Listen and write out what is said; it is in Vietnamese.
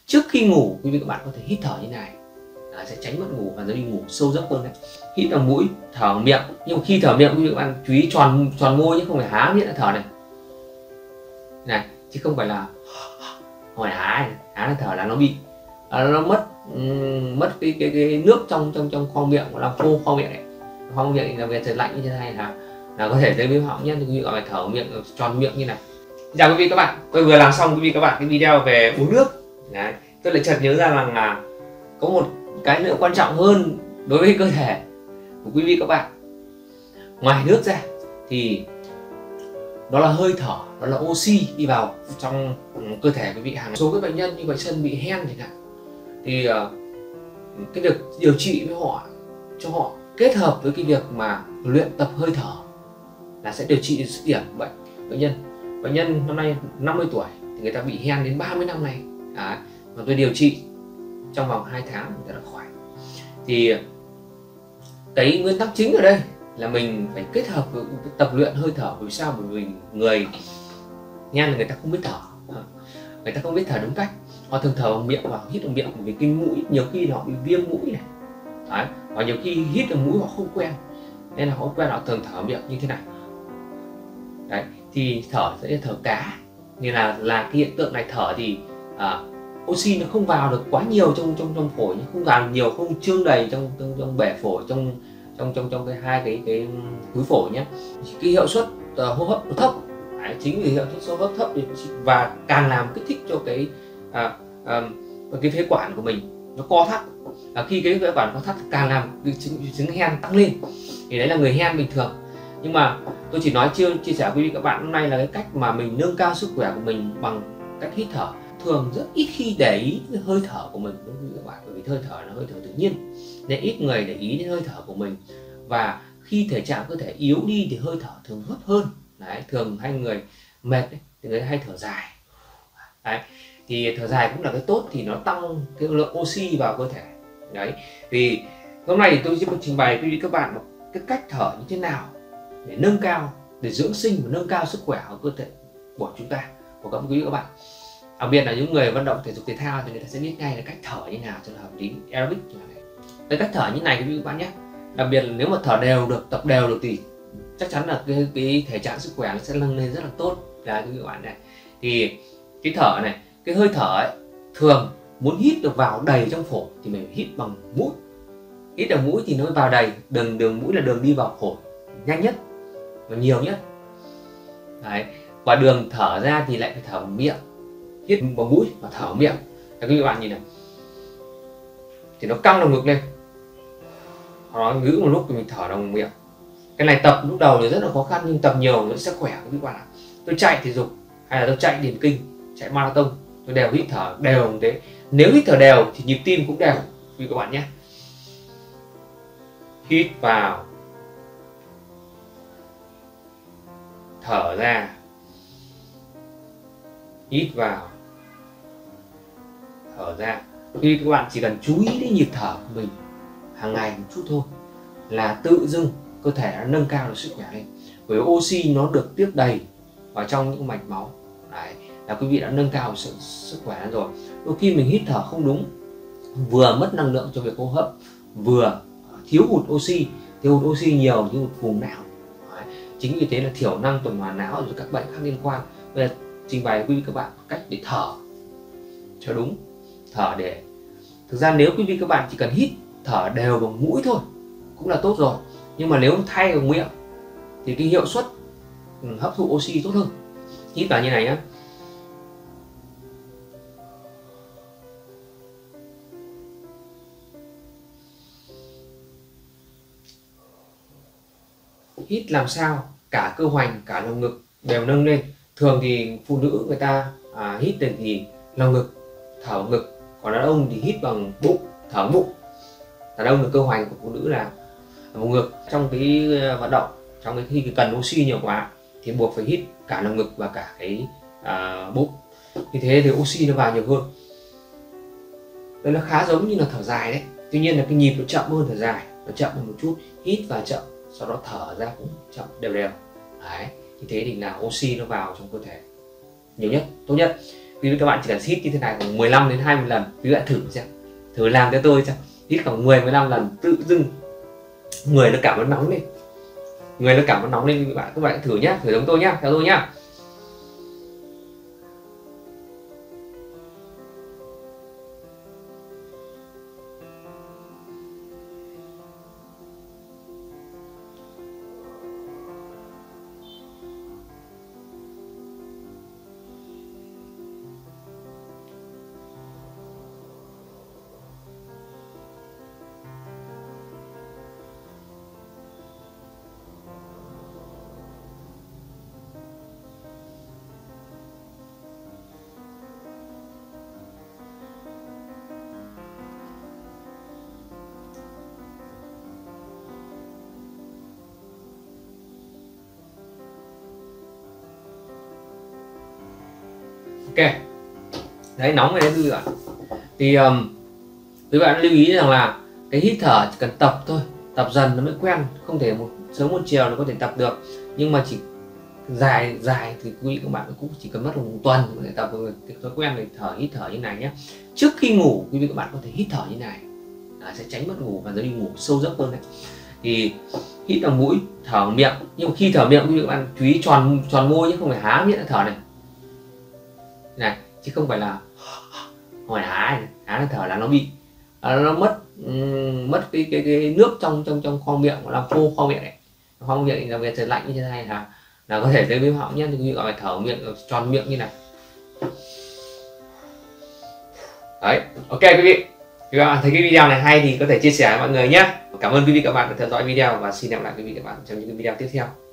Trước khi ngủ quý vị các bạn có thể hít thở như này, sẽ tránh mất ngủ và đi ngủ sâu giấc hơn đấy. Hít vào mũi, thở vào miệng, nhưng mà khi thở miệng quý vị các bạn chú ý tròn môi chứ không phải há miệng thở này, chứ không phải là hỏi há là thở là nó bị nó mất cái nước trong khoang miệng, làm khô khoang miệng này. Khoang miệng là về trời lạnh như thế này là có thể tới viêm họng nhé. Quý vị phải thở miệng tròn miệng như này. Chào quý vị các bạn, tôi vừa làm xong quý vị các bạn cái video về uống nước. Đấy, tôi lại chợt nhớ ra rằng là có một cái nữa quan trọng hơn đối với cơ thể của quý vị các bạn. Ngoài nước ra thì đó là hơi thở, đó là oxy đi vào trong cơ thể quý vị. Hàng số các bệnh nhân như bệnh chân bị hen chẳng hạn thì cái việc điều trị với họ, cho họ kết hợp với cái việc mà luyện tập hơi thở là sẽ điều trị được dứt điểm bệnh nhân năm nay 50 tuổi thì người ta bị hen đến 30 năm nay. Đấy, mà tôi điều trị trong vòng 2 tháng người ta đã khỏi. Thì cái nguyên tắc chính ở đây là mình phải kết hợp với tập luyện hơi thở. Vì sao? Bởi vì người hen là người ta không biết thở, người ta không biết thở đúng cách. Họ thường thở bằng miệng và hít bằng miệng, bởi vì cái mũi nhiều khi họ bị viêm mũi này. Đấy, và nhiều khi hít bằng mũi họ không quen, nên là họ quen, họ thường thở miệng như thế này. Đấy, thì thở sẽ thở cá, nên là cái hiện tượng này thở thì oxy nó không vào được quá nhiều trong phổi, không vào được nhiều, không trương đầy trong bể phổi, trong hai cái túi phổi nhé. Cái hiệu suất hô hấp nó thấp. Đấy, chính vì hiệu suất hô hấp thấp và càng làm kích thích cho cái phế quản của mình nó co thắt. Khi cái phế quản co thắt càng làm cái chứng hen tăng lên. Thì đấy là người hen bình thường. Nhưng mà tôi chỉ nói chia sẻ với quý vị các bạn hôm nay là cái cách mà mình nâng cao sức khỏe của mình bằng cách hít thở. Thường rất ít khi để ý cái hơi thở của mình đối với các bạn, bởi vì hơi thở là hơi thở tự nhiên nên ít người để ý đến hơi thở của mình. Và khi thể trạng cơ thể yếu đi thì hơi thở thường thấp hơn. Đấy, thường hay người mệt ấy, thì người hay thở dài. Đấy, thì thở dài cũng là cái tốt, thì nó tăng cái lượng oxy vào cơ thể. Đấy, vì hôm nay thì tôi sẽ trình bày quý vị các bạn một cái cách thở như thế nào để nâng cao, để dưỡng sinh và nâng cao sức khỏe của cơ thể của chúng ta, của các quý vị các bạn. Đặc biệt là những người vận động thể dục thể thao thì người ta sẽ biết ngay là cách thở như nào cho nó hợp lý, aerobic như này. Cái cách thở như này quý vị các bạn nhé. Đặc biệt là nếu mà thở đều được, tập đều được thì chắc chắn là cái thể trạng sức khỏe nó sẽ nâng lên rất là tốt. Là quý vị các bạn này, thì cái thở này, cái hơi thở ấy, thường muốn hít được vào đầy trong phổi thì mình hít bằng mũi. Hít bằng mũi thì nó mới vào đầy. Đường mũi là đường đi vào phổi nhanh nhất và nhiều nhất. Đấy, và đường thở ra thì lại phải thở bằng miệng. Hít bằng mũi và thở bằng miệng. Các bạn nhìn này, thì nó căng lồng ngực lên, nó giữ một lúc thì mình thở bằng miệng. Cái này tập lúc đầu thì rất là khó khăn, nhưng tập nhiều nó sẽ khỏe các bạn ạ. Tôi chạy thể dục hay là tôi chạy điền kinh, chạy marathon, tôi đều hít thở đều như thế. Nếu hít thở đều thì nhịp tim cũng đều quý các bạn nhé. Hít vào, thở ra, hít vào, thở ra. Khi các bạn chỉ cần chú ý đến nhịp thở của mình hàng ngày một chút thôi là tự dưng cơ thể nó nâng cao được sức khỏe lên. Bởi oxy nó được tiếp đầy vào trong những mạch máu. Đấy, là quý vị đã nâng cao sức khỏe rồi. Đôi khi mình hít thở không đúng, vừa mất năng lượng cho việc hô hấp, vừa thiếu hụt oxy nhiều, thiếu hụt vùng não. Đấy, chính vì thế là thiểu năng tuần hoàn não rồi các bệnh khác liên quan. Bây giờ trình bày quý vị các bạn cách để thở cho đúng. Thở để thực ra nếu quý vị các bạn chỉ cần hít thở đều bằng mũi thôi cũng là tốt rồi, nhưng mà nếu thay bằng miệng thì cái hiệu suất hấp thụ oxy tốt hơn. Hít vào như này nhé. Hít làm sao cả cơ hoành, cả lồng ngực đều nâng lên. Thường thì phụ nữ người ta hít thì lồng ngực, thở bằng ngực, còn đàn ông thì hít bằng bụng, thở bằng bụng. Đàn ông là cơ hoành của phụ nữ là vùng ngực. Trong cái vận động, trong cái khi cần oxy nhiều quá thì buộc phải hít cả lồng ngực và cả cái bụng. Như thế thì oxy nó vào nhiều hơn. Đây nó khá giống như là thở dài đấy. Tuy nhiên là cái nhịp nó chậm hơn thở dài, nó chậm hơn một chút. Hít và chậm, sau đó thở ra cũng chậm đều đều. Đấy, như thế thì là oxy nó vào trong cơ thể nhiều nhất, tốt nhất. quý vị các bạn chỉ cần hít như thế này khoảng 15 đến 20 lần, quý vị bạn thử xem, thử làm cho tôi xem, hít khoảng 10-15 lần tự dưng người nó cảm thấy nóng lên, người nó cảm thấy nóng lên. Các bạn thử nhá, thử giống tôi nhá, theo tôi nhá. Ok, đấy, nóng rồi đấy quý vị ạ. Thì quý bạn lưu ý rằng là cái hít thở chỉ cần tập thôi, tập dần nó mới quen, không thể một sớm một chiều nó có thể tập được, nhưng mà chỉ dài thì quý vị các bạn cũng chỉ cần mất một tuần có thể tập được cái thói quen về hít thở như này nhé. Trước khi ngủ quý vị các bạn có thể hít thở như này, sẽ tránh mất ngủ và đi ngủ sâu giấc hơn đấy. Thì hít bằng mũi, thở bằng miệng, nhưng mà khi thở miệng quý vị các bạn chú ý tròn môi nhé, không phải há miệng thở này, chứ không phải là hỏi há là thở là nó bị nó mất cái nước trong khoang miệng, làm khô khoang miệng này. Khoang miệng thì đặc biệt trời lạnh như thế này là có thể tới viêm họng nhé. Thì quý vị gọi phải thở miệng tròn miệng như này. Đấy, ok quý vị. Các bạn thấy cái video này hay thì có thể chia sẻ với mọi người nhé. Cảm ơn quý vị các bạn đã theo dõi video và xin hẹn gặp lại quý vị các bạn trong những video tiếp theo.